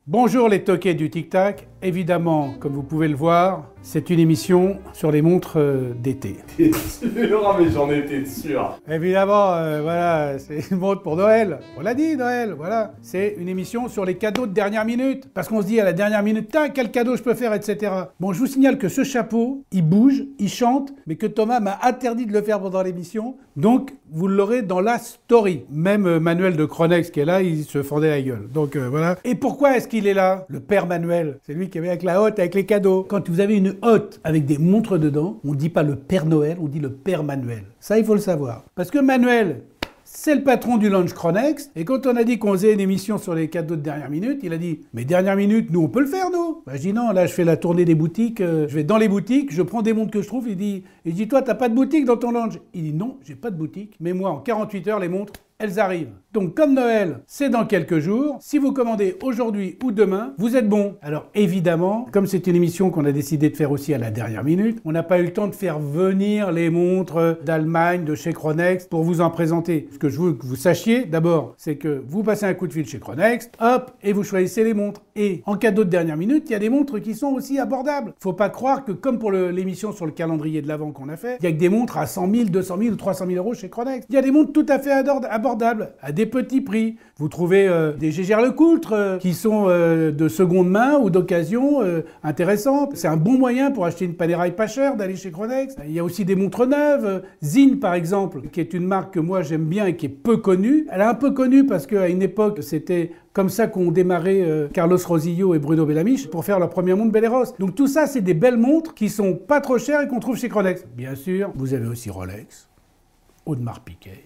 Bonjour les toqués du Tic Tac. Évidemment, comme vous pouvez le voir, c'est une émission sur les montres d'été. T'es sûr? Ah mais j'en étais sûr. Évidemment, voilà, c'est une montre pour Noël. On l'a dit, Noël, voilà. C'est une émission sur les cadeaux de dernière minute. Parce qu'on se dit à la dernière minute, tiens, quel cadeau je peux faire, etc. Bon, je vous signale que ce chapeau, il bouge, il chante, mais que Thomas m'a interdit de le faire pendant l'émission. Donc, vous l'aurez dans la story. Même Manuel de Chronex qui est là, il se fendait la gueule. Donc, voilà. Et pourquoi est-ce qu'il est là? Le père Manuel. C'est lui qui est avec la hotte, avec les cadeaux. Quand vous avez une hotte avec des montres dedans, on ne dit pas le Père Noël, on dit le Père Manuel. Ça, il faut le savoir. Parce que Manuel, c'est le patron du Launch Chronex. Et quand on a dit qu'on faisait une émission sur les cadeaux de dernière minute, il a dit « Mais dernière minute, nous, on peut le faire, nous ?» Bah, je dis « Non, là, je fais la tournée des boutiques. Je vais dans les boutiques, je prends des montres que je trouve. » Il dit « Toi, t'as pas de boutique dans ton Launch ?» Il dit « Non, j'ai pas de boutique. Mais moi, en 48 heures, les montres, elles arrivent. » Donc, comme Noël, c'est dans quelques jours. Si vous commandez aujourd'hui ou demain, vous êtes bon. Alors, évidemment, comme c'est une émission qu'on a décidé de faire aussi à la dernière minute, on n'a pas eu le temps de faire venir les montres d'Allemagne, de chez Chronex, pour vous en présenter. Ce que je veux que vous sachiez, d'abord, c'est que vous passez un coup de fil chez Chronex, hop, et vous choisissez les montres. Et en cadeau de dernière minute, il y a des montres qui sont aussi abordables. Faut pas croire que, comme pour l'émission sur le calendrier de l'Avent qu'on a fait, il y a que des montres à 100 000, 200 000 ou 300 000 euros chez Chronex. Il y a des montres tout à fait abordables, à des petits prix. Vous trouvez des Jaeger-LeCoultre qui sont de seconde main ou d'occasion intéressantes. C'est un bon moyen pour acheter une Panerai pas chère d'aller chez Chronex. Il y a aussi des montres neuves. Zinn, par exemple, qui est une marque que moi j'aime bien et qui est peu connue. Elle est un peu connue parce qu'à une époque, c'était comme ça qu'ont démarré Carlos Rosillo et Bruno Bellamiche pour faire leur première montre Belleros. Donc tout ça, c'est des belles montres qui sont pas trop chères et qu'on trouve chez Chronex. Bien sûr, vous avez aussi Rolex, Audemars Piguet,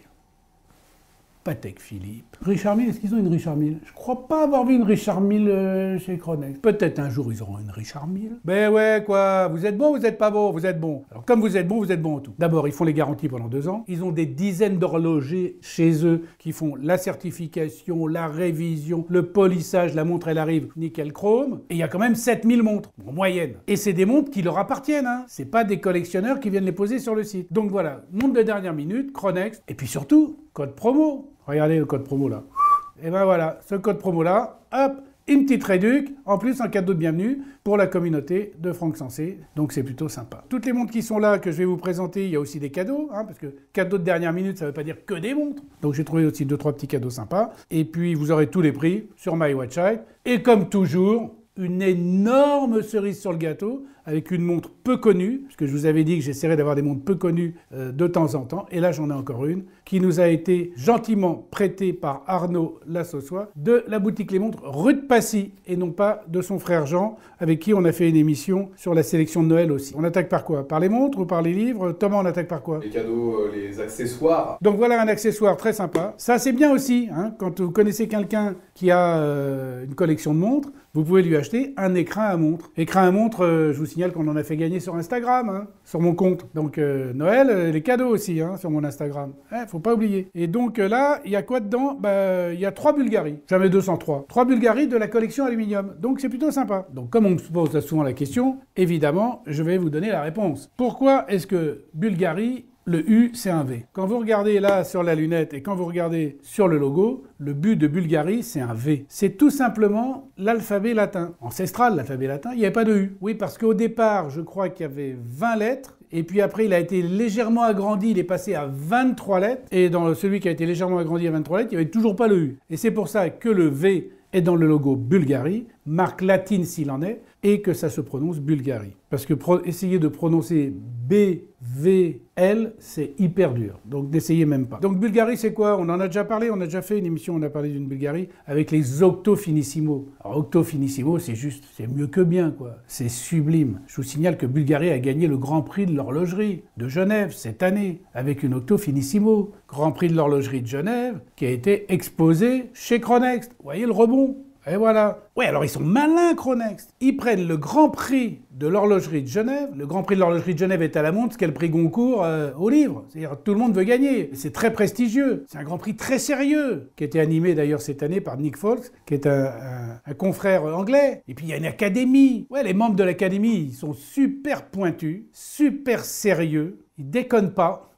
Patek Philippe. Richard Mille, est-ce qu'ils ont une Richard Mille? Je crois pas avoir vu une Richard Mille chez Chronex. Peut-être un jour ils auront une Richard Mille. Ben ouais, quoi. Vous êtes bon, vous êtes pas bon, vous êtes bon. Alors comme vous êtes bon en tout. D'abord, ils font les garanties pendant 2 ans. Ils ont des dizaines d'horlogers chez eux qui font la certification, la révision, le polissage. La montre, elle arrive nickel chrome. Et il y a quand même 7000 montres, en moyenne. Et c'est des montres qui leur appartiennent, hein. C'est pas des collectionneurs qui viennent les poser sur le site. Donc voilà, montre de dernière minute, Chronex. Et puis surtout, code promo. Regardez le code promo là. Et ben voilà, ce code promo là, hop, une petite réduc, en plus un cadeau de bienvenue pour la communauté de Franck Sensé. Donc c'est plutôt sympa. Toutes les montres qui sont là, que je vais vous présenter, il y a aussi des cadeaux, hein, parce que cadeaux de dernière minute, ça ne veut pas dire que des montres. Donc j'ai trouvé aussi 2-3 petits cadeaux sympas. Et puis vous aurez tous les prix sur MyWatchIte. Et comme toujours, une énorme cerise sur le gâteau avec une montre peu connue, parce que je vous avais dit que j'essaierais d'avoir des montres peu connues de temps en temps, et là j'en ai encore une, qui nous a été gentiment prêtée par Arnaud Lassossois de la boutique Les Montres rue de Passy, et non pas de son frère Jean, avec qui on a fait une émission sur la sélection de Noël aussi. On attaque par quoi? Par les montres ou par les livres? Thomas, on attaque par quoi? Les cadeaux, les accessoires. Donc voilà un accessoire très sympa. Ça c'est bien aussi, hein, quand vous connaissez quelqu'un qui a une collection de montres, vous pouvez lui acheter un écrin à montre. Écrin à montre, je vous signale qu'on en a fait gagner sur Instagram, hein, sur mon compte. Donc Noël, les cadeaux aussi, hein, sur mon Instagram. Faut pas oublier. Et donc là, il y a quoi dedans? Il y a 3 Bulgari. Jamais 203. 3 Bulgari de la collection aluminium. Donc c'est plutôt sympa. Donc comme on me pose souvent la question, évidemment, je vais vous donner la réponse. Pourquoi est-ce que Bulgari, le U, c'est un V? Quand vous regardez là sur la lunette et quand vous regardez sur le logo, le but de Bulgari, c'est un V. C'est tout simplement l'alphabet latin. Ancestral, l'alphabet latin, il n'y avait pas de U. Oui, parce qu'au départ, je crois qu'il y avait 20 lettres. Et puis après, il a été légèrement agrandi, il est passé à 23 lettres. Et dans celui qui a été légèrement agrandi à 23 lettres, il n'y avait toujours pas le U. Et c'est pour ça que le V est dans le logo Bulgari, marque latine s'il en est, et que ça se prononce Bulgari. Parce que essayer de prononcer B-V-L, c'est hyper dur. Donc n'essayez même pas. Donc Bulgari, c'est quoi? On en a déjà parlé, on a déjà fait une émission, on a parlé d'une Bulgari avec les Octo Finissimo. Alors Octo Finissimo, c'est juste, c'est mieux que bien, quoi. C'est sublime. Je vous signale que Bulgari a gagné le Grand Prix de l'horlogerie de Genève cette année, avec une Octo Finissimo. Grand Prix de l'horlogerie de Genève, qui a été exposé chez Chronex. Vous voyez le rebond? Et voilà. Ouais, alors ils sont malins, Chronex. Ils prennent le Grand Prix de l'horlogerie de Genève. Le Grand Prix de l'horlogerie de Genève est à la montre, ce qu'est le prix Goncourt au livre. C'est-à-dire tout le monde veut gagner. C'est très prestigieux. C'est un Grand Prix très sérieux, qui a été animé d'ailleurs cette année par Nick Foulkes, qui est un confrère anglais. Et puis il y a une académie. Ouais, les membres de l'académie, ils sont super pointus, super sérieux. Ils déconnent pas.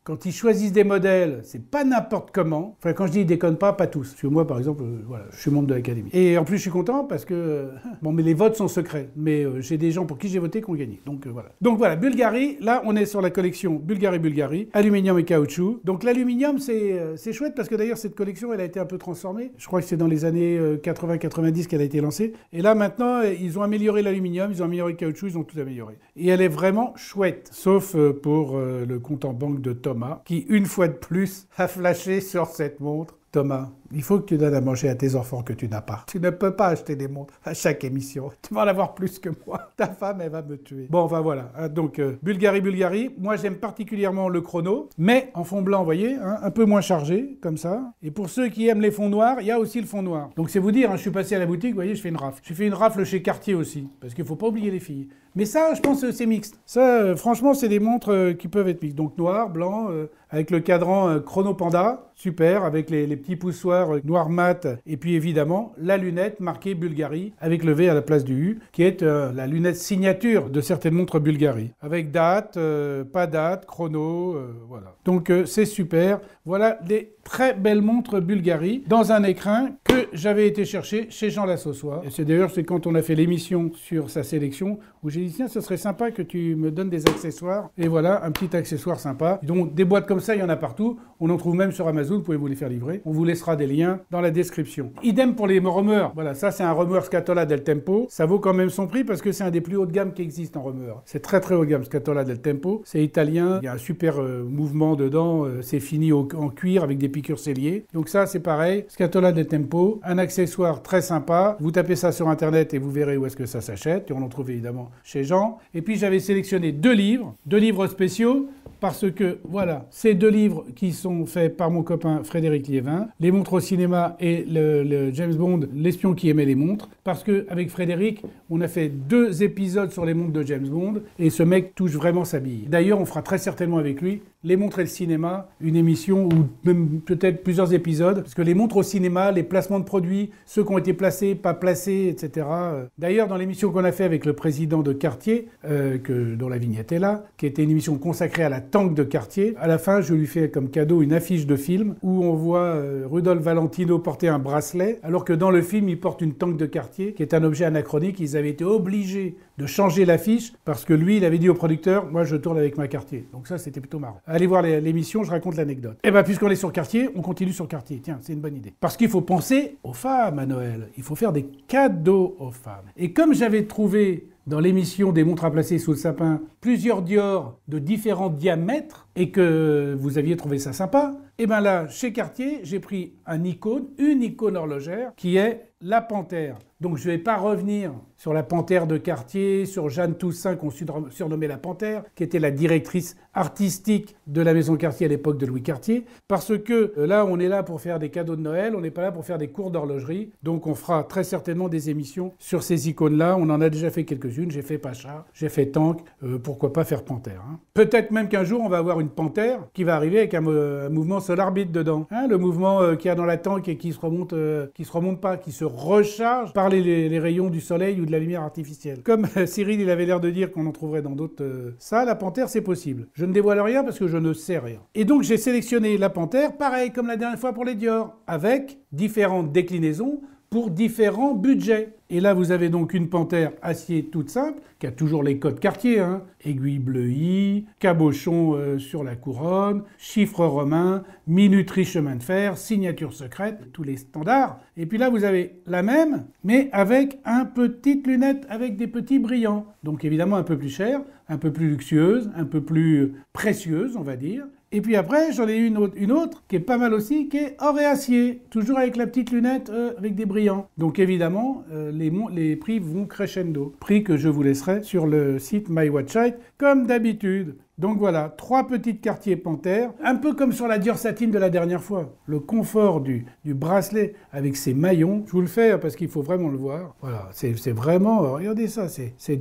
quand ils choisissent des modèles, c'est pas n'importe comment. Enfin, quand je dis ils déconnent pas tous. Parce que moi, par exemple, voilà, je suis membre de l'Académie. Et en plus, je suis content parce que, bon, mais les votes sont secrets. Mais j'ai des gens pour qui j'ai voté qui ont gagné. Donc voilà. Donc voilà, Bulgari, là, on est sur la collection Bulgari, aluminium et caoutchouc. Donc l'aluminium, c'est chouette parce que d'ailleurs, cette collection, elle a été un peu transformée. Je crois que c'est dans les années 80-90 qu'elle a été lancée. Et là, maintenant, ils ont amélioré l'aluminium, ils ont amélioré le caoutchouc, ils ont tout amélioré. Et elle est vraiment chouette. Sauf pour le compte en banque de Thomas, qui, une fois de plus, a flashé sur cette montre. Thomas, il faut que tu donnes à manger à tes enfants que tu n'as pas. Tu ne peux pas acheter des montres à chaque émission. Tu vas en avoir plus que moi. Ta femme, elle va me tuer. Bon, enfin voilà. Donc, Bulgari. Moi, j'aime particulièrement le chrono, mais en fond blanc, vous voyez, hein, un peu moins chargé, comme ça. Et pour ceux qui aiment les fonds noirs, il y a aussi le fond noir. Donc, c'est vous dire, hein, je suis passé à la boutique, vous voyez, je fais une rafle. J'ai fait une rafle chez Cartier aussi, parce qu'il ne faut pas oublier les filles. Mais ça, je pense que c'est mixte. Ça, franchement, c'est des montres qui peuvent être mixtes. Donc, noir, blanc, avec le cadran Chrono Panda, super, avec les petits poussoirs noir mat, et puis évidemment, la lunette marquée Bulgari, avec le V à la place du U, qui est la lunette signature de certaines montres Bulgari. Avec date, pas date, chrono, voilà. Donc, c'est super. Voilà des très belles montres Bulgari dans un écrin que j'avais été chercher chez Jean Lassossois. Et c'est d'ailleurs, c'est quand on a fait l'émission sur sa sélection, où j'ai dit, tiens, ce serait sympa que tu me donnes des accessoires. Et voilà, un petit accessoire sympa. Donc, des boîtes comme ça, il y en a partout. On en trouve même sur Amazon, vous pouvez vous les faire livrer. On vous laissera des liens dans la description. Idem pour les rumeurs. Voilà, ça, c'est un rumeur Scatola del Tempo. Ça vaut quand même son prix parce que c'est un des plus hauts de gamme qui existent en rumeur. C'est très très haut de gamme, Scatola del Tempo. C'est italien. Il y a un super mouvement dedans. C'est fini en cuir avec des piqûres celliers. Donc ça, c'est pareil. Scatola del Tempo. Un accessoire très sympa. Vous tapez ça sur Internet et vous verrez où est-ce que ça s'achète. Et on en trouve évidemment chez Jean. Et puis, j'avais sélectionné deux livres spéciaux. Parce que, voilà, ces deux livres qui sont faits par mon copain Frédéric Liévin, Les montres au cinéma et le James Bond, l'espion qui aimait les montres. Parce qu'avec Frédéric, on a fait 2 épisodes sur les montres de James Bond et ce mec touche vraiment sa bille. D'ailleurs, on fera très certainement avec lui Les montres et le cinéma, une émission ou même peut-être plusieurs épisodes. Parce que les montres au cinéma, les placements de produits, ceux qui ont été placés, pas placés, etc. D'ailleurs, dans l'émission qu'on a fait avec le président de Cartier, dont la vignette est là, qui était une émission consacrée à la tank de Cartier, à la fin, je lui fais comme cadeau une affiche de film où on voit Rudolph Valentino porter un bracelet, alors que dans le film, il porte une tank de Cartier, qui est un objet anachronique. Ils avaient été obligés de changer l'affiche parce que lui, il avait dit au producteur, moi, je tourne avec ma Cartier. Donc ça, c'était plutôt marrant. Allez voir l'émission, je raconte l'anecdote. Et bien, puisqu'on est sur Cartier, on continue sur Cartier. Tiens, c'est une bonne idée. Parce qu'il faut penser aux femmes à Noël. Il faut faire des cadeaux aux femmes. Et comme j'avais trouvé dans l'émission des montres à placer sous le sapin plusieurs Dior de différents diamètres et que vous aviez trouvé ça sympa, et bien là, chez Cartier, j'ai pris une icône horlogère qui est la Panthère. Donc je ne vais pas revenir sur la Panthère de Cartier, sur Jeanne Toussaint qu'on surnommait la Panthère, qui était la directrice artistique de la maison Cartier à l'époque de Louis Cartier, parce que là, on est là pour faire des cadeaux de Noël, on n'est pas là pour faire des cours d'horlogerie, donc on fera très certainement des émissions sur ces icônes-là. On en a déjà fait quelques-unes, j'ai fait Pacha, j'ai fait Tank, pourquoi pas faire Panthère. Hein. Peut-être même qu'un jour, on va avoir une Panthère qui va arriver avec un mouvement Solar Beat dedans. Hein, le mouvement qu'il y a dans la Tank et qui se remonte pas, qui se recharge par les rayons du soleil ou de la lumière artificielle. Comme Cyril, il avait l'air de dire qu'on en trouverait dans d'autres... ça, la Panthère, c'est possible. Je ne dévoile rien parce que je ne sais rien. Et donc, j'ai sélectionné la Panthère, pareil comme la dernière fois pour les Dior, avec différentes déclinaisons pour différents budgets. Et là, vous avez donc une Panthère acier toute simple, qui a toujours les codes Cartier, hein. Aiguille bleuie, cabochon sur la couronne, chiffre romain, minuterie chemin de fer, signature secrète, tous les standards. Et puis là, vous avez la même, mais avec un petite lunette avec des petits brillants. Donc évidemment un peu plus chère, un peu plus luxueuse, un peu plus précieuse, on va dire. Et puis après, j'en ai une autre qui est pas mal aussi, qui est or et acier, toujours avec la petite lunette avec des brillants. Donc évidemment, les prix vont crescendo. Prix que je vous laisserai sur le site MyWatchSite, comme d'habitude. Donc voilà, 3 petites Cartier Panthère, un peu comme sur la Dior Satine de la dernière fois. Le confort du bracelet avec ses maillons, je vous le fais parce qu'il faut vraiment le voir. Voilà, c'est vraiment, regardez ça, c'est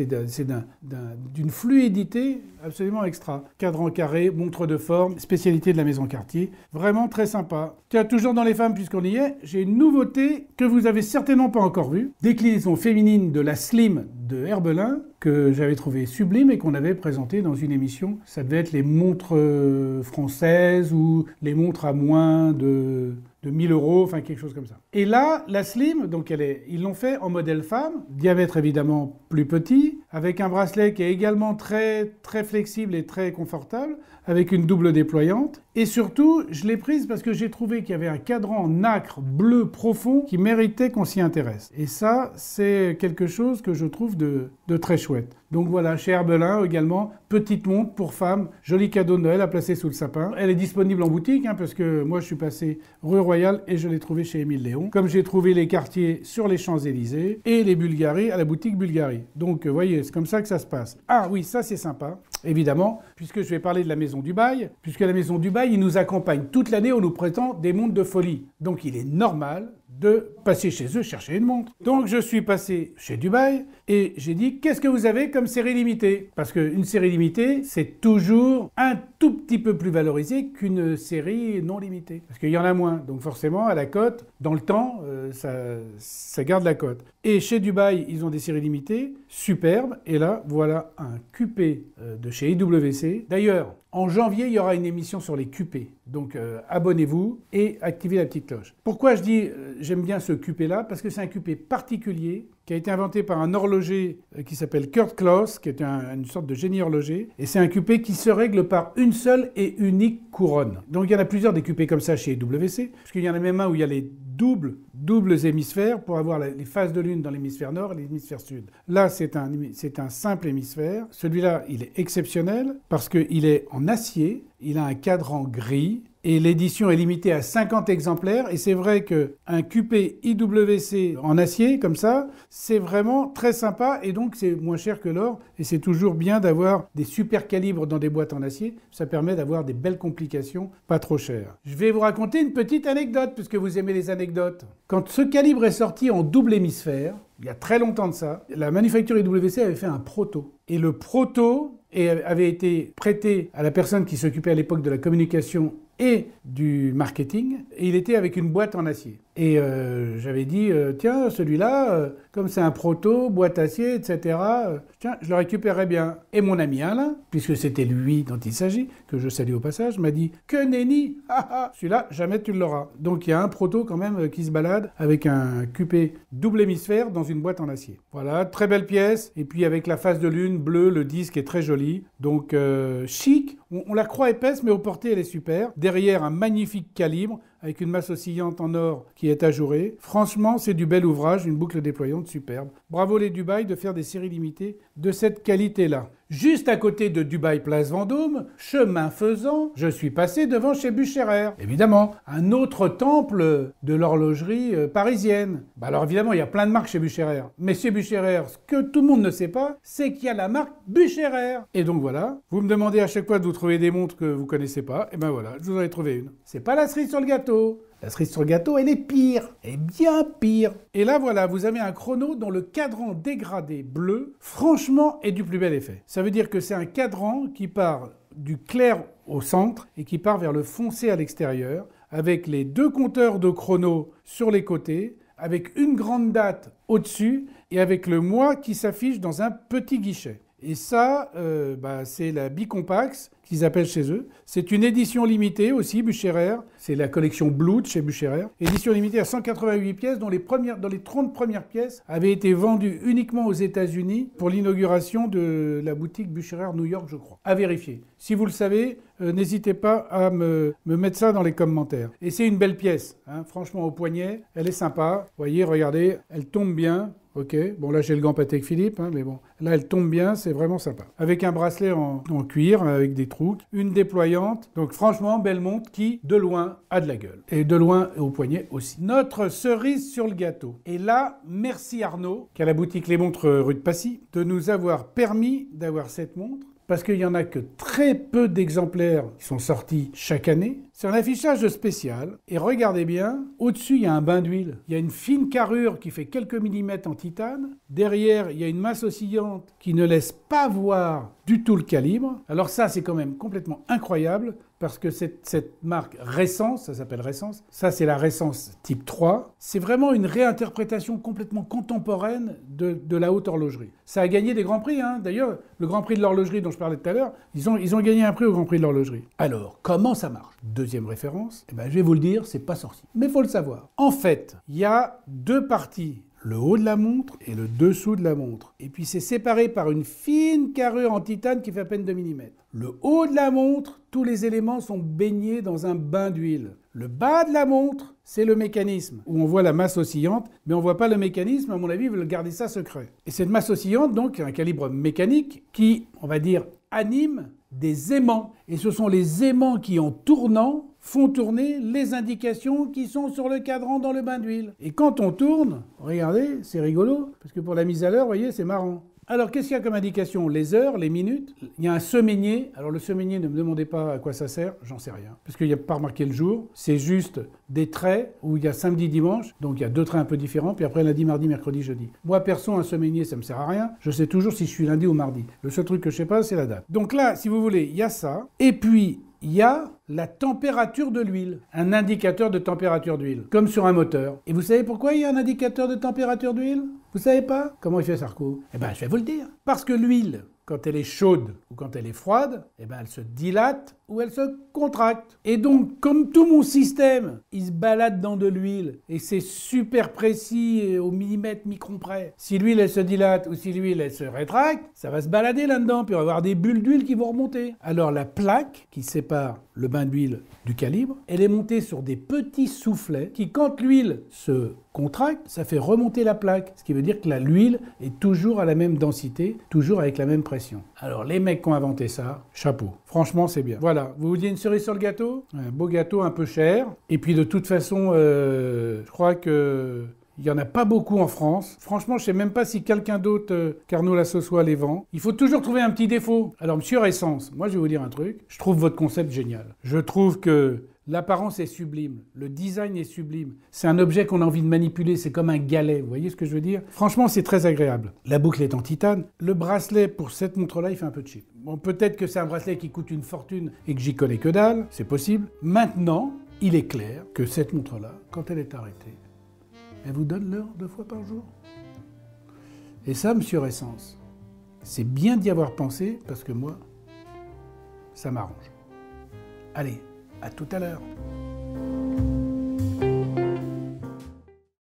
d'une fluidité absolument extra. Cadran carré, montre de forme, spécialité de la maison Cartier, vraiment très sympa. Tiens, toujours dans les femmes puisqu'on y est, j'ai une nouveauté que vous avez certainement pas encore vue. Déclinaison féminine de la Slim de Herbelin que j'avais trouvé sublime et qu'on avait présenté dans une émission. Ça devait être les montres françaises ou les montres à moins de 1000 €, enfin quelque chose comme ça. Et là, la Slim, donc ils l'ont fait en modèle femme, diamètre évidemment plus petit, avec un bracelet qui est également très, très flexible et très confortable, avec une double déployante. Et surtout, je l'ai prise parce que j'ai trouvé qu'il y avait un cadran en nacre bleu profond qui méritait qu'on s'y intéresse. Et ça, c'est quelque chose que je trouve de très chouette. Donc voilà, chez Herbelin également, petite montre pour femmes, joli cadeau de Noël à placer sous le sapin. Elle est disponible en boutique, parce que moi je suis passé rue Royale et je l'ai trouvée chez Émile Léon. Comme j'ai trouvé les Cartier sur les Champs-Élysées et les Bulgari à la boutique Bulgari. Donc vous voyez, c'est comme ça que ça se passe. Ah oui, ça c'est sympa, évidemment, puisque je vais parler de la Maison Dubaï, puisque la Maison Dubaï, ils nous accompagnent toute l'année en nous prêtant des montres de folie. Donc il est normal de passer chez eux chercher une montre. Donc je suis passé chez Dubaï et j'ai dit qu'est-ce que vous avez comme série limitée? Parce qu'une série limitée, c'est toujours un tout petit peu plus valorisé qu'une série non limitée. Parce qu'il y en a moins. Donc forcément, à la cote, dans le temps, ça garde la cote. Et chez Dubaï, ils ont des séries limitées, superbes. Et là, voilà un QP de chez IWC. D'ailleurs, en janvier, il y aura une émission sur les QP. Donc abonnez-vous et activez la petite cloche. Pourquoi je dis j'aime bien ce QP-là? Parce que c'est un QP particulier qui a été inventé par un horloger qui s'appelle Kurt Klaus, qui est une sorte de génie horloger. Et c'est un QP qui se règle par une seule et unique couronne. Donc il y en a plusieurs des QP comme ça chez IWC, parce qu'il y en a même un où il y a les doubles hémisphères pour avoir les phases de lune dans l'hémisphère nord et l'hémisphère sud. Là, c'est un simple hémisphère. Celui-là, il est exceptionnel parce qu'il est en acier, il a un cadran gris, et l'édition est limitée à 50 exemplaires. Et c'est vrai qu'un QP IWC en acier, comme ça, c'est vraiment très sympa. Et donc, c'est moins cher que l'or. Et c'est toujours bien d'avoir des super calibres dans des boîtes en acier. Ça permet d'avoir des belles complications, pas trop chères. Je vais vous raconter une petite anecdote, puisque vous aimez les anecdotes. Quand ce calibre est sorti en double hémisphère, il y a très longtemps de ça, la manufacture IWC avait fait un proto. Et le proto avait été prêté à la personne qui s'occupait à l'époque de la communication et du marketing, et il était avec une boîte en acier. Et j'avais dit, tiens, celui-là, comme c'est un proto, boîte acier, etc., tiens, je le récupérerais bien. Et mon ami Alain, puisque c'était lui dont il s'agit, que je salue au passage, m'a dit, que nenni, celui-là, jamais tu l'auras. Donc il y a un proto quand même qui se balade avec un QP double hémisphère dans une boîte en acier. Voilà, très belle pièce, et puis avec la face de lune bleue, le disque est très joli, donc chic, on la croit épaisse, mais au porté elle est super. Derrière, un magnifique calibre, avec une masse oscillante en or qui est ajourée. Franchement, c'est du bel ouvrage, une boucle déployante superbe. Bravo les Dubaï de faire des séries limitées de cette qualité-là. Juste à côté de Dubaï Place Vendôme, chemin faisant, je suis passé devant chez Bucherer. Évidemment, un autre temple de l'horlogerie parisienne. Alors évidemment, il y a plein de marques chez Bucherer. Mais chez Bucherer, ce que tout le monde ne sait pas, c'est qu'il y a la marque Bucherer. Et donc voilà, vous me demandez à chaque fois de vous trouver des montres que vous connaissez pas. Et ben voilà, je vous en ai trouvé une. C'est pas la cerise sur le gâteau. La cerise sur le gâteau, elle est pire, elle est bien pire. Et là, voilà, vous avez un chrono dont le cadran dégradé bleu, franchement, est du plus bel effet. Ça veut dire que c'est un cadran qui part du clair au centre et qui part vers le foncé à l'extérieur, avec les deux compteurs de chrono sur les côtés, avec une grande date au-dessus et avec le mois qui s'affiche dans un petit guichet. Et ça, c'est la Bicompax qu'ils appellent chez eux. C'est une édition limitée aussi, Bucherer. C'est la collection Blue de chez Bucherer. Édition limitée à 188 pièces, dont les 30 premières pièces avaient été vendues uniquement aux États-Unis pour l'inauguration de la boutique Bucherer New York, je crois. À vérifier. Si vous le savez, n'hésitez pas à me mettre ça dans les commentaires. Et c'est une belle pièce, franchement, au poignet. Elle est sympa. Vous voyez, regardez, elle tombe bien. Ok, bon là j'ai le gant Patek Philippe, mais bon, là elle tombe bien, c'est vraiment sympa. Avec un bracelet en cuir, avec des trous, une déployante, donc franchement, belle montre qui, de loin, a de la gueule. Et de loin, au poignet aussi. Notre cerise sur le gâteau. Et là, merci Arnaud, qui a la boutique Les Montres rue de Passy, de nous avoir permis d'avoir cette montre. Parce qu'il n'y en a que très peu d'exemplaires qui sont sortis chaque année. C'est un affichage spécial. Et regardez bien, au-dessus, il y a un bain d'huile. Il y a une fine carrure qui fait quelques millimètres en titane. Derrière, il y a une masse oscillante qui ne laisse pas voir du tout le calibre. Alors ça, c'est quand même complètement incroyable. parce que cette marque Ressence, ça s'appelle Ressence, ça c'est la Ressence type 3, c'est vraiment une réinterprétation complètement contemporaine de la haute horlogerie. Ça a gagné des grands prix, hein. D'ailleurs, le Grand Prix de l'horlogerie dont je parlais tout à l'heure, ils ont gagné un prix au Grand Prix de l'horlogerie. Alors, comment ça marche? Deuxième référence, eh ben, je vais vous le dire, c'est pas sorcier. Mais il faut le savoir. En fait, il y a deux parties. Le haut de la montre et le dessous de la montre. Et puis c'est séparé par une fine carrure en titane qui fait à peine 2 mm. Le haut de la montre, tous les éléments sont baignés dans un bain d'huile. Le bas de la montre, c'est le mécanisme, où on voit la masse oscillante, mais on ne voit pas le mécanisme, à mon avis, ils veulent garder ça secret. Et cette masse oscillante, donc, a un calibre mécanique qui, on va dire, anime des aimants. Et ce sont les aimants qui, en tournant, font tourner les indications qui sont sur le cadran dans le bain d'huile. Et quand on tourne, regardez, c'est rigolo, parce que pour la mise à l'heure, vous voyez, c'est marrant. Alors, qu'est-ce qu'il y a comme indication? Les heures, les minutes. Il y a un semainier. Alors, le semainier, ne me demandez pas à quoi ça sert, j'en sais rien. Parce qu'il n'y a pas remarqué le jour. C'est juste des traits où il y a samedi, dimanche. Donc, il y a deux traits un peu différents. Puis après, lundi, mardi, mercredi, jeudi. Moi, perso, un semainier, ça me sert à rien. Je sais toujours si je suis lundi ou mardi. Le seul truc que je sais pas, c'est la date. Donc là, si vous voulez, il y a ça. Et puis, il y a la température de l'huile, un indicateur de température d'huile, comme sur un moteur. Et vous savez pourquoi il y a un indicateur de température d'huile? Vous savez pas? Comment il fait Sarko? Eh bien, je vais vous le dire. Parce que l'huile, quand elle est chaude ou quand elle est froide, eh ben, elle se dilate ou elle se contracte. Et donc, comme tout mon système, il se balade dans de l'huile et c'est super précis et au millimètre, micron près. Si l'huile, elle se dilate ou si l'huile, elle se rétracte, ça va se balader là-dedans, puis on va avoir des bulles d'huile qui vont remonter. Alors, la plaque qui sépare le bain d'huile du calibre, elle est montée sur des petits soufflets qui, quand l'huile se contracte, ça fait remonter la plaque. Ce qui veut dire que l'huile est toujours à la même densité, toujours avec la même pression. Alors, les mecs qui ont inventé ça, chapeau. Franchement, c'est bien. Voilà, vous vouliez une cerise sur le gâteau? Un beau gâteau un peu cher. Et puis, de toute façon, je crois que il n'y en a pas beaucoup en France. Franchement, je ne sais même pas si quelqu'un d'autre qu'Arnaud Lassossois les vend. Il faut toujours trouver un petit défaut. Alors, monsieur Ressence, moi, je vais vous dire un truc. Je trouve votre concept génial. Je trouve que l'apparence est sublime. Le design est sublime. C'est un objet qu'on a envie de manipuler. C'est comme un galet. Vous voyez ce que je veux dire? Franchement, c'est très agréable. La boucle est en titane. Le bracelet, pour cette montre-là, il fait un peu cheap. Bon, peut-être que c'est un bracelet qui coûte une fortune et que j'y connais que dalle. C'est possible. Maintenant, il est clair que cette montre-là, quand elle est arrêtée, elle vous donne l'heure 2 fois par jour. Et ça, monsieur Ressence, c'est bien d'y avoir pensé parce que moi, ça m'arrange. Allez, à tout à l'heure.